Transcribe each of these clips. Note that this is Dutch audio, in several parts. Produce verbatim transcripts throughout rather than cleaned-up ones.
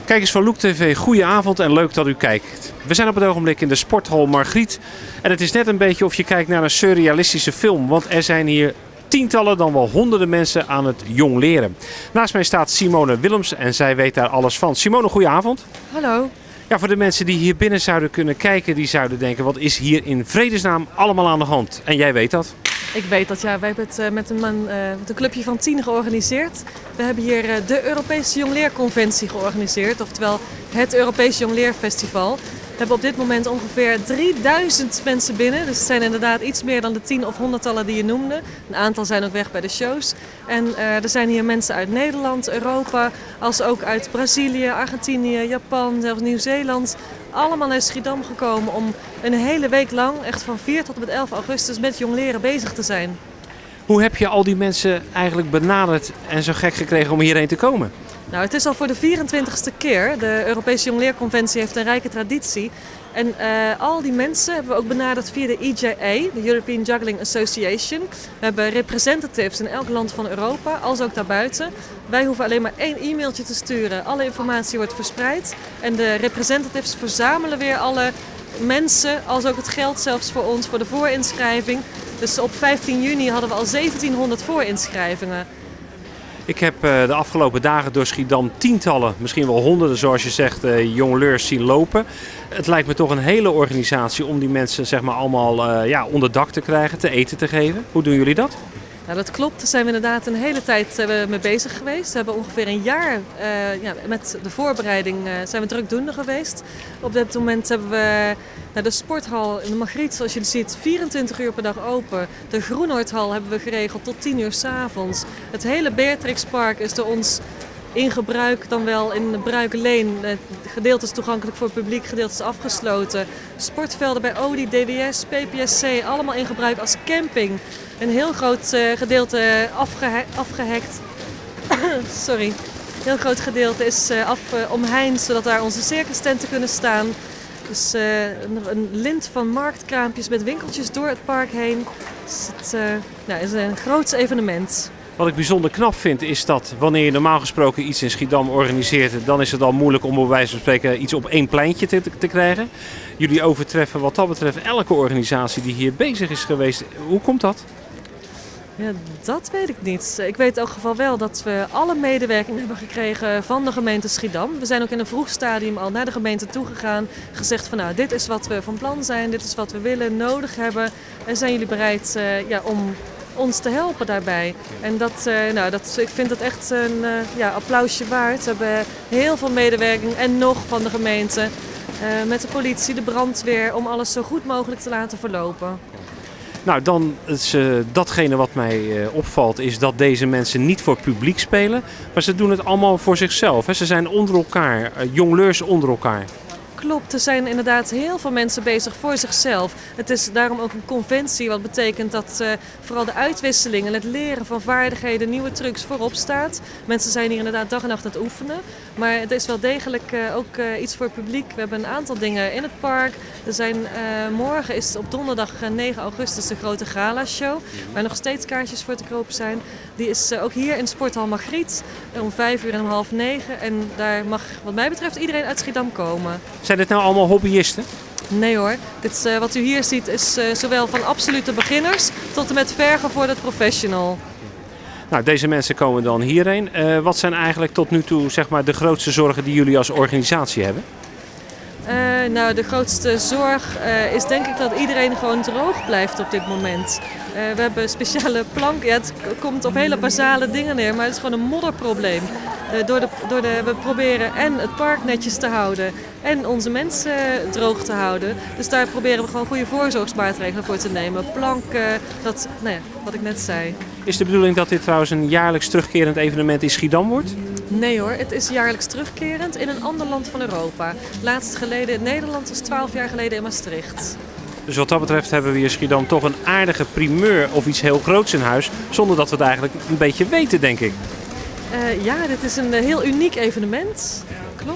Kijkers van Loek T V, goedenavond en leuk dat u kijkt. We zijn op het ogenblik in de sporthal Margriet. En het is net een beetje of je kijkt naar een surrealistische film. Want er zijn hier tientallen, dan wel honderden mensen aan het jong leren. Naast mij staat Simone Willems en zij weet daar alles van. Simone, goedenavond. Hallo. Ja, voor de mensen die hier binnen zouden kunnen kijken, die zouden denken, wat is hier in vredesnaam allemaal aan de hand? En jij weet dat? Ik weet dat, ja. Wij hebben het uh, met, een, man, uh, met een clubje van tien georganiseerd. We hebben hier uh, de Europese Jongleerconventie georganiseerd, oftewel het Europese Jongleerfestival. We hebben op dit moment ongeveer drieduizend mensen binnen. Dus het zijn inderdaad iets meer dan de tien of honderdtallen die je noemde. Een aantal zijn ook weg bij de shows. En uh, er zijn hier mensen uit Nederland, Europa, als ook uit Brazilië, Argentinië, Japan, zelfs Nieuw-Zeeland. Allemaal naar Schiedam gekomen om een hele week lang, echt van vier tot en met elf augustus, met jongleren bezig te zijn. Hoe heb je al die mensen eigenlijk benaderd en zo gek gekregen om hierheen te komen? Nou, het is al voor de vierentwintigste keer. De Europese Jongleerconventie heeft een rijke traditie. En uh, al die mensen hebben we ook benaderd via de E J A, de European Juggling Association. We hebben representatives in elk land van Europa, als ook daarbuiten. Wij hoeven alleen maar één e-mailtje te sturen. Alle informatie wordt verspreid. En de representatives verzamelen weer alle mensen, als ook het geld zelfs voor ons, voor de voorinschrijving. Dus op vijftien juni hadden we al zeventienhonderd voorinschrijvingen. Ik heb uh, de afgelopen dagen door Schiedam tientallen, misschien wel honderden zoals je zegt, uh, jongleurs zien lopen. Het lijkt me toch een hele organisatie om die mensen zeg maar, allemaal uh, ja, onder dak te krijgen, te eten te geven. Hoe doen jullie dat? Nou, dat klopt. Daar zijn we inderdaad een hele tijd uh, mee bezig geweest. We hebben ongeveer een jaar uh, ja, met de voorbereiding uh, zijn we drukdoende geweest. Op dit moment hebben we nou, de sporthal in de Margriet, zoals je ziet, vierentwintig uur per dag open. De Groenhoordhal hebben we geregeld tot tien uur 's avonds. Het hele Beatrixpark is door ons in gebruik, dan wel in de Bruikenleen. Het gedeelte is toegankelijk voor het publiek, gedeelte is afgesloten. Sportvelden bij Audi, D W S, P P S C, allemaal in gebruik als camping. Een heel groot uh, gedeelte afgehe afgehekt. Sorry. Een heel groot gedeelte is uh, af, uh, omheind, zodat daar onze circustenten kunnen staan. Dus uh, een, een lint van marktkraampjes met winkeltjes door het park heen. Dus het uh, nou, is een groot evenement. Wat ik bijzonder knap vind is dat wanneer je normaal gesproken iets in Schiedam organiseert, dan is het al moeilijk om bij wijze van spreken iets op één pleintje te, te krijgen. Jullie overtreffen wat dat betreft elke organisatie die hier bezig is geweest. Hoe komt dat? Ja, dat weet ik niet. Ik weet in elk geval wel dat we alle medewerking hebben gekregen van de gemeente Schiedam. We zijn ook in een vroeg stadium al naar de gemeente toegegaan. Gezegd van nou, dit is wat we van plan zijn, dit is wat we willen, nodig hebben. En zijn jullie bereid uh, ja, om ons te helpen daarbij? En dat, uh, nou, dat, ik vind dat echt een uh, ja, applausje waard. We hebben heel veel medewerking en nog van de gemeente. Uh, met de politie, de brandweer, om alles zo goed mogelijk te laten verlopen. Nou, dan is uh, datgene wat mij uh, opvalt is dat deze mensen niet voor publiek spelen. Maar ze doen het allemaal voor zichzelf. Hè. Ze zijn onder elkaar, uh, jongleurs onder elkaar. Klopt, er zijn inderdaad heel veel mensen bezig voor zichzelf. Het is daarom ook een conventie, wat betekent dat uh, vooral de uitwisseling en het leren van vaardigheden, nieuwe trucs voorop staat. Mensen zijn hier inderdaad dag en nacht aan het oefenen. Maar het is wel degelijk uh, ook uh, iets voor het publiek. We hebben een aantal dingen in het park. Er zijn, uh, morgen is op donderdag negen augustus de grote galashow, waar nog steeds kaartjes voor te koop zijn. Die is uh, ook hier in Sporthal Margriet om vijf uur en om half negen. En daar mag wat mij betreft iedereen uit Schiedam komen. Zijn dit nou allemaal hobbyisten? Nee hoor, dit, uh, wat u hier ziet is uh, zowel van absolute beginners tot en met vergevorderd professional. Nou, deze mensen komen dan hierheen. Uh, wat zijn eigenlijk tot nu toe zeg maar, de grootste zorgen die jullie als organisatie hebben? Uh, nou, de grootste zorg uh, is denk ik dat iedereen gewoon droog blijft op dit moment. Uh, we hebben speciale planken. Ja, het komt op hele basale dingen neer, maar het is gewoon een modderprobleem. Uh, door de, door de, we proberen en het park netjes te houden en onze mensen droog te houden. Dus daar proberen we gewoon goede voorzorgsmaatregelen voor te nemen. Planken, dat, nou ja, wat ik net zei. Is de bedoeling dat dit trouwens een jaarlijks terugkerend evenement in Schiedam wordt? Nee hoor, het is jaarlijks terugkerend in een ander land van Europa. Laatst geleden in Nederland, was twaalf jaar geleden in Maastricht. Dus wat dat betreft hebben we hier in Schiedam toch een aardige primeur of iets heel groots in huis, zonder dat we het eigenlijk een beetje weten, denk ik. Uh, ja, dit is een uh, heel uniek evenement. Klopt.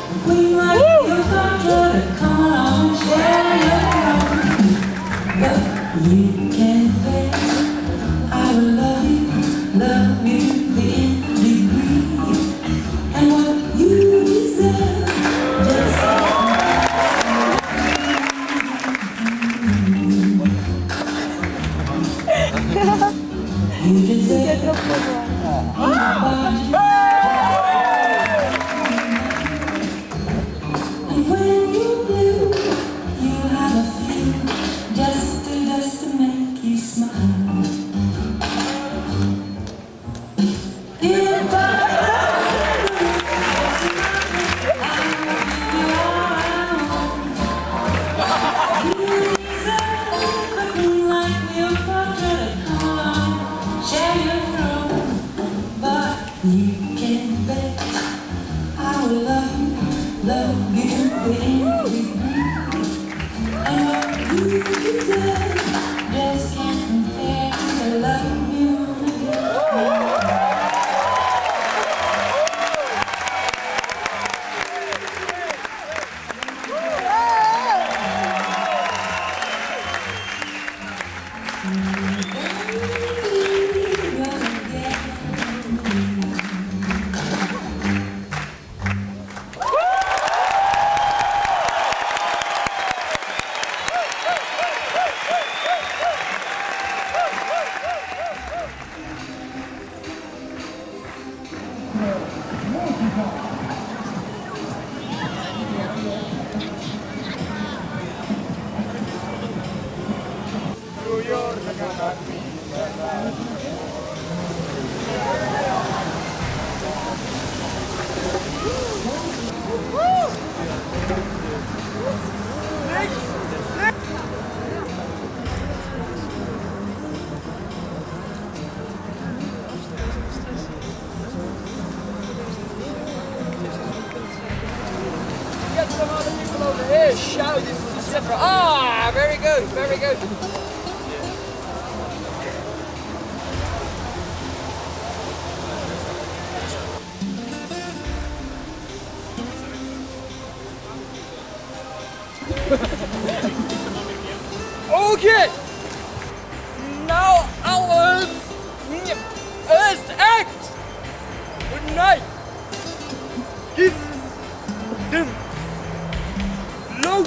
Yeah. Get some other people over here shouting, et cetera. Ah, very good, very good. Okay. Now our first act. Good night. Give them load.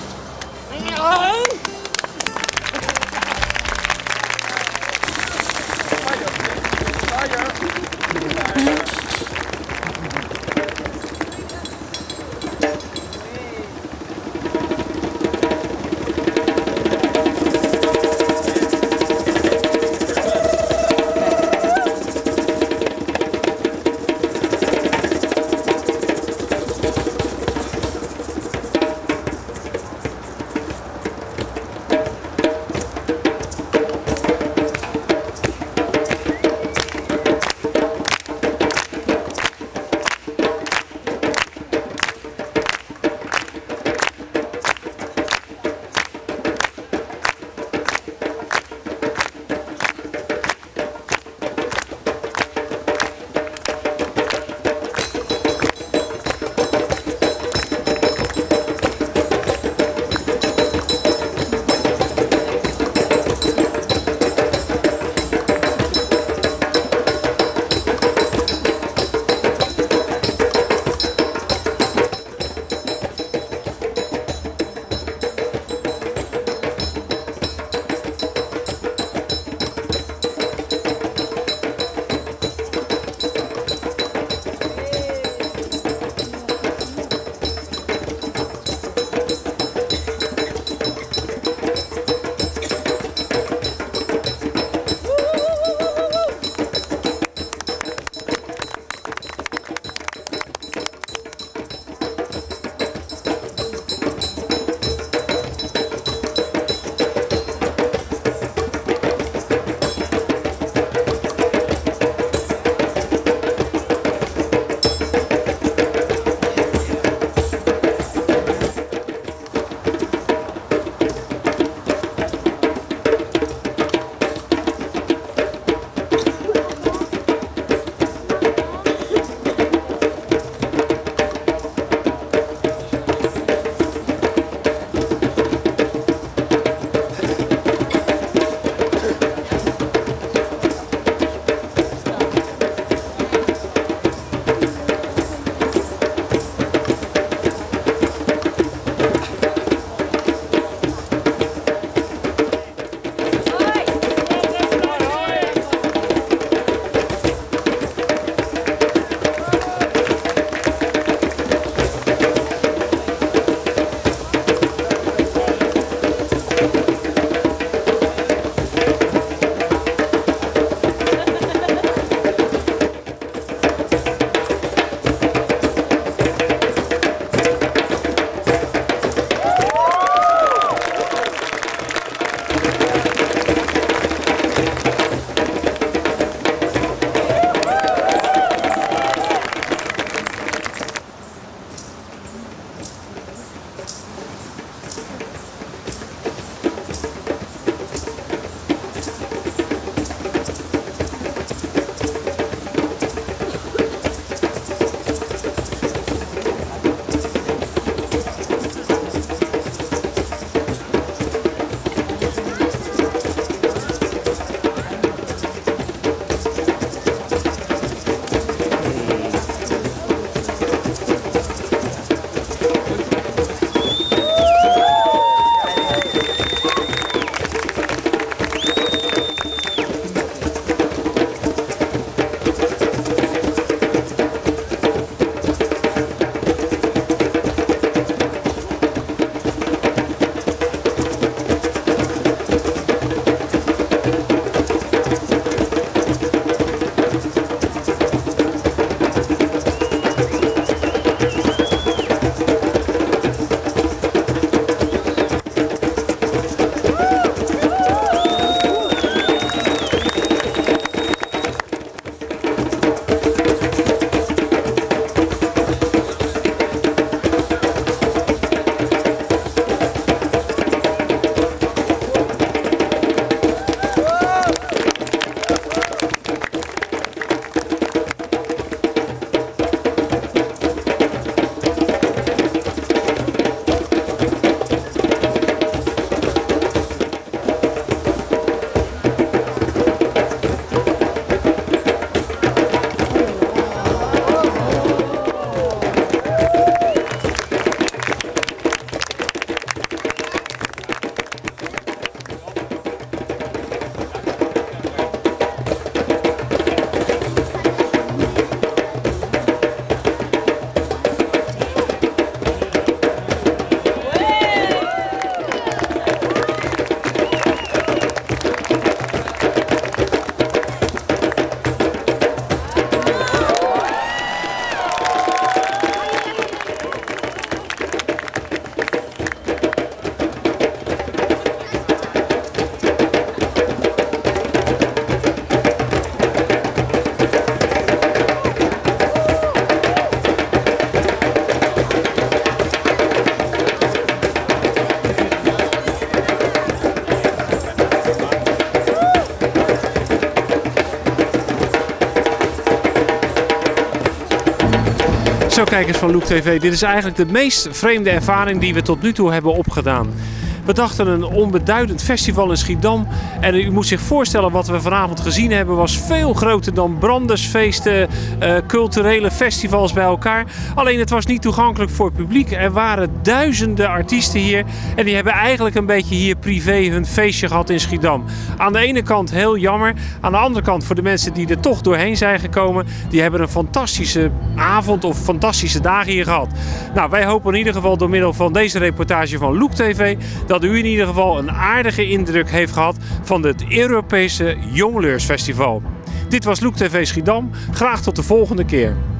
Zo kijkers van Loek T V, dit is eigenlijk de meest vreemde ervaring die we tot nu toe hebben opgedaan. We dachten een onbeduidend festival in Schiedam. En u moet zich voorstellen wat we vanavond gezien hebben was veel groter dan brandersfeesten, uh, culturele festivals bij elkaar. Alleen het was niet toegankelijk voor het publiek. Er waren duizenden artiesten hier en die hebben eigenlijk een beetje hier privé hun feestje gehad in Schiedam. Aan de ene kant heel jammer. Aan de andere kant voor de mensen die er toch doorheen zijn gekomen, die hebben een fantastische avond of fantastische dagen hier gehad. Nou, wij hopen in ieder geval door middel van deze reportage van Loek T V dat u in ieder geval een aardige indruk heeft gehad van het Europese Jongleursfestival. Dit was Loek T V Schiedam. Graag tot de volgende keer.